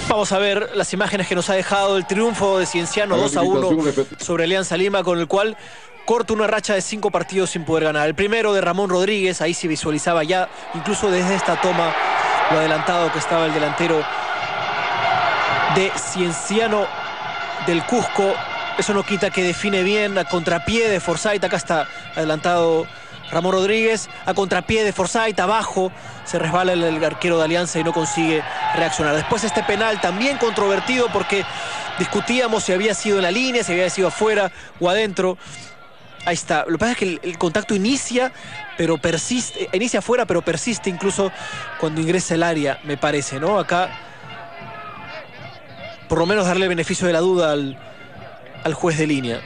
Vamos a ver las imágenes que nos ha dejado el triunfo de Cienciano 2-1 sobre Alianza Lima, con el cual corta una racha de 5 partidos sin poder ganar. El primero de Ramón Rodríguez, ahí se visualizaba ya, incluso desde esta toma, lo adelantado que estaba el delantero de Cienciano del Cusco. Eso no quita que define bien a contrapié de Forsyth. Acá está adelantado Ramón Rodríguez, a contrapié de Forsyth, abajo se resbala el arquero de Alianza y no consigue reaccionar. Después este penal también controvertido, porque discutíamos si había sido en la línea, si había sido afuera o adentro. Ahí está. Lo que pasa es que el contacto inicia, pero persiste, inicia afuera, pero persiste incluso cuando ingresa el área, me parece, ¿no? Acá, por lo menos darle el beneficio de la duda al juez de línea.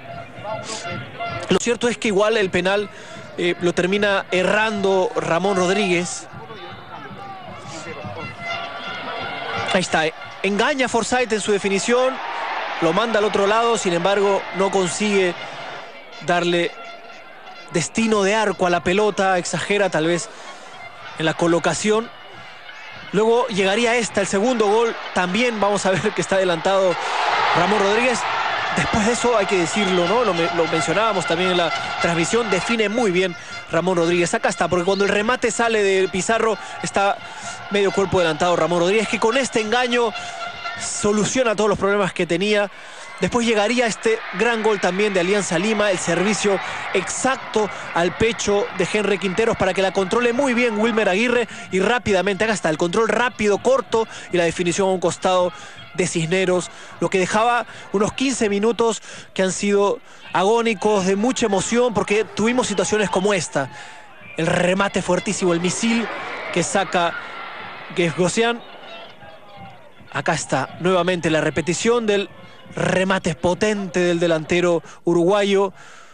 Lo cierto es que igual el penal lo termina errando Ramón Rodríguez. Ahí está. Engaña a Forsyth en su definición, lo manda al otro lado, sin embargo no consigue darle destino de arco a la pelota, exagera tal vez en la colocación. Luego llegaría el segundo gol, también vamos a ver que está adelantado Ramón Rodríguez. Después de eso hay que decirlo, ¿no? Lo mencionábamos también en la transmisión, define muy bien Ramón Rodríguez. Acá está, porque cuando el remate sale de Pizarro está medio cuerpo adelantado Ramón Rodríguez, que con este engaño soluciona todos los problemas que tenía. Después llegaría este gran gol también de Alianza Lima, el servicio exacto al pecho de Henry Quinteros para que la controle muy bien Wilmer Aguirre, y rápidamente, acá está, el control rápido, corto, y la definición a un costado de Cisneros, lo que dejaba unos 15 minutos que han sido agónicos, de mucha emoción, porque tuvimos situaciones como esta. El remate fuertísimo, el misil que saca Gagosian. Acá está nuevamente la repetición del remate potente del delantero uruguayo.